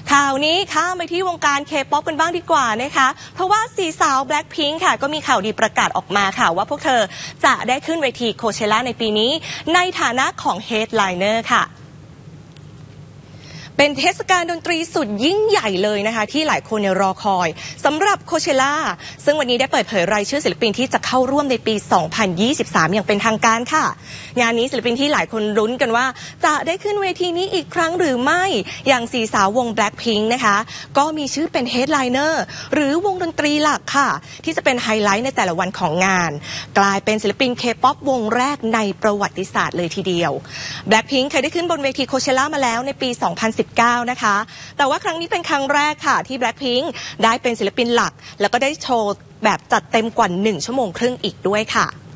ข่าวนี้ข้ามไปที่วงการเคป๊อปกันบ้างดีกว่านะคะเพราะว่าสี่สาว Blackpink ค่ะก็มีข่าวดีประกาศออกมาค่ะว่าพวกเธอจะได้ขึ้นเวทีโคเชล่าในปีนี้ในฐานะของเฮดไลเนอร์ค่ะเป็นเทศกาลดนตรีสุดยิ่งใหญ่เลยนะคะที่หลายคนรอคอยสำหรับโคเชล่าซึ่งวันนี้ได้เปิดเผยรายชื่อศิลปินที่จะเข้าร่วมในปี 2023 อย่างเป็นทางการค่ะงานนี้ศิลปินที่หลายคนลุ้นกันว่าจะได้ขึ้นเวทีนี้อีกครั้งหรือไม่อย่างสี่สาววง Blackpink นะคะก็มีชื่อเป็นเฮดไลเนอร์หรือวงดนตรีหลักค่ะที่จะเป็นไฮไลท์ในแต่ละวันของงานกลายเป็นศิลปินเคป๊อปวงแรกในประวัติศาสตร์เลยทีเดียว Blackpink เคยได้ขึ้นบนเวทีโคเชล่ามาแล้วในปี 2019 นะคะแต่ว่าครั้งนี้เป็นครั้งแรกค่ะที่ Blackpink ได้เป็นศิลปินหลักแล้วก็ได้โชว์แบบจัดเต็มกว่า1 ชั่วโมงครึ่งอีกด้วยค่ะ